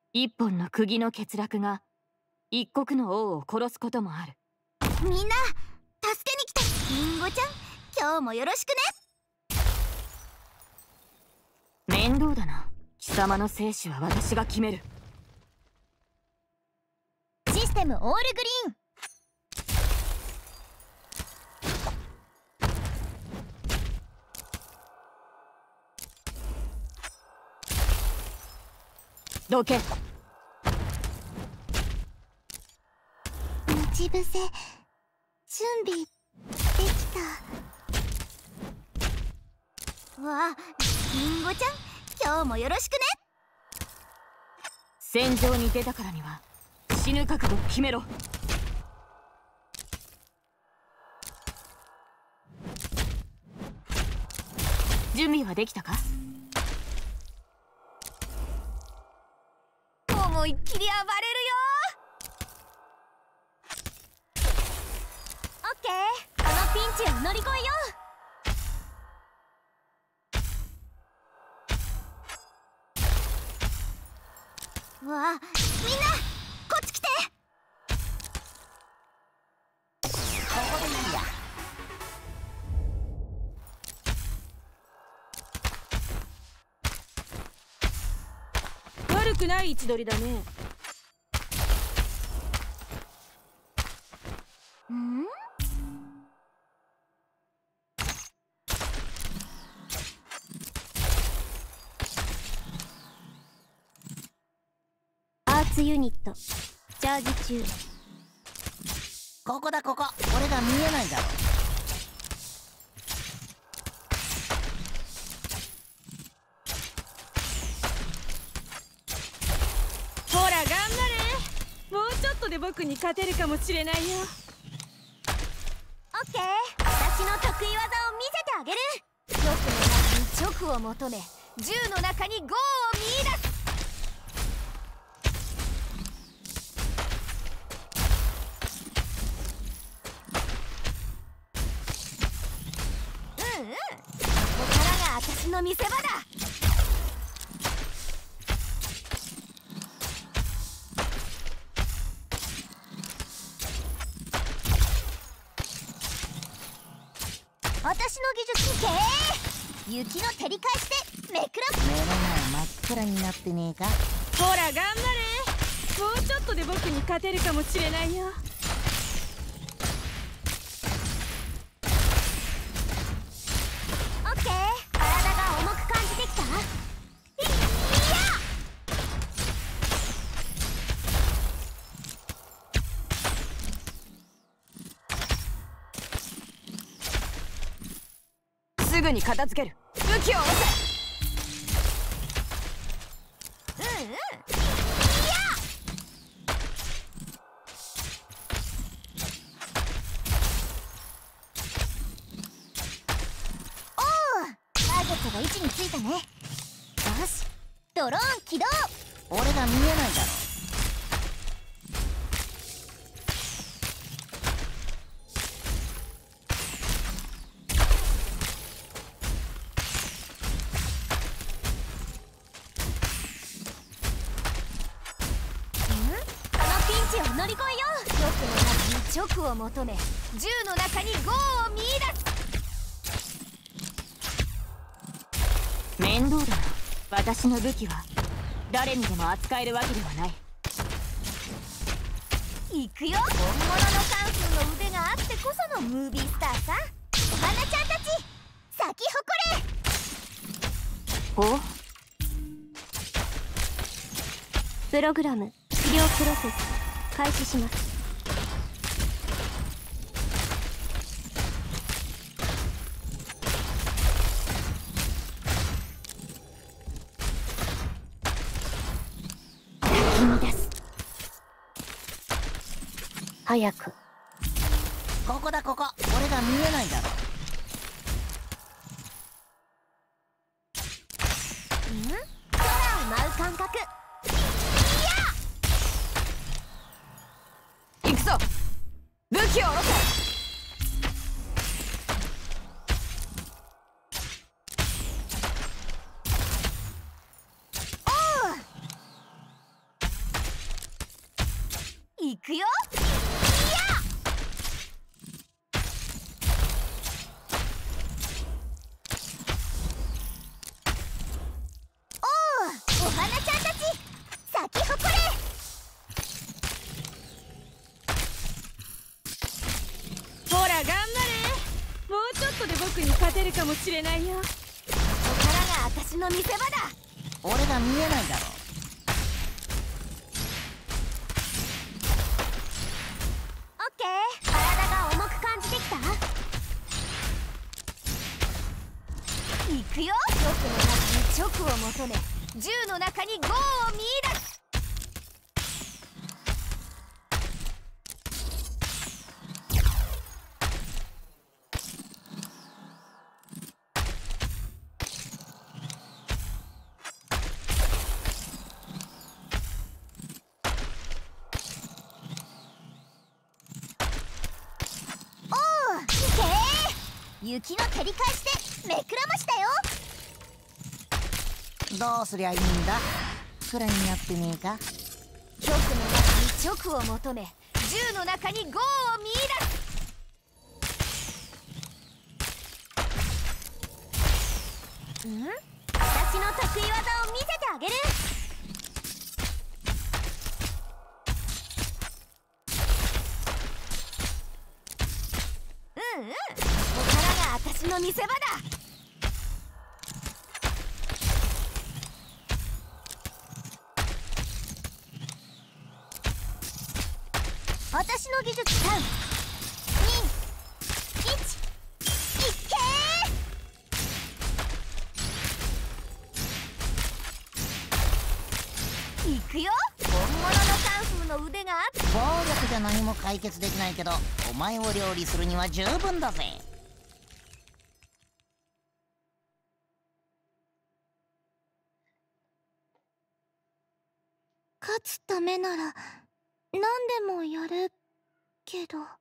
一本の釘の欠落が一国の王を殺すこともある。 みんな助けに来た。リンゴちゃん、今日もよろしくね。面倒だな。貴様の生死は私が決める。 システムオールグリーン。 どけ。 待ち伏せ準備できた。わあ、リンゴちゃん、今日もよろしくね。 戦場に出たからには死ぬ覚悟を決めろ。準備はできたか？ 思いっきり暴れるよ。オッケー、このピンチを乗り越えよう。わあ、みんなこっち来て。ここでいいや。 悪くない位置取りだね。 アーツユニットチャージ中。 ここだここ。俺が見えないだろ。 ほら頑張れ。もうちょっとで僕に勝てるかもしれないよ。 オッケー、私の得意技を見せてあげる。玉の中に直を求め、銃の中にゴーを見出す。ここからが私の見せ場だ。私の技術雪の照り返しでめくら。 目の前真っ暗になってねえか。 ほら頑張れ。もうちょっとで僕に勝てるかもしれないよ。 オッケー、体が重く感じてきた。 すぐに片付ける。武器を下ろせ。 おお、ターゲットが位置についたね。よし、ドローン起動。 俺が見えないだろ。 乗り越えよう。玉の中に直を求め、銃の中にゴーを見出す。 面倒だな。私の武器は誰にでも扱えるわけではない。 行くよ。本物のカンフーの腕があってこそのムービースターさ。お花ちゃんたち咲き誇れ。 お？ プログラム治療プロセス開始します。 焚き乱す。 早く。 ここだここ。俺が見えないだろ。 空を舞う感覚。 行くぞ。武器を下ろせ。 いくよ。お花ちゃんたち咲き誇れ。 ほら頑張れ。もうちょっとで僕に勝てるかもしれないよ。 ここからが私の見せ場だ。 俺が見えないだろ。 オッケー。体が重く感じてきた。いくよ。毒の中にチョクを求め、銃の中にゴーを見出す。雪の照り返しでめくらましたよ。 どうすりゃいいんだ。くらいにやってねえか。 極の中にチョクを求め、銃の中にゴーを見出す。私の得意技を見せてあげる。ここからが私の見せ場だ。私の技術3、2、1、いっけー。いくよ。本物のカンフーの腕があって暴力じゃ何も解決できないけど、お前を料理するには十分だぜ。 勝つためなら何でもやるけど。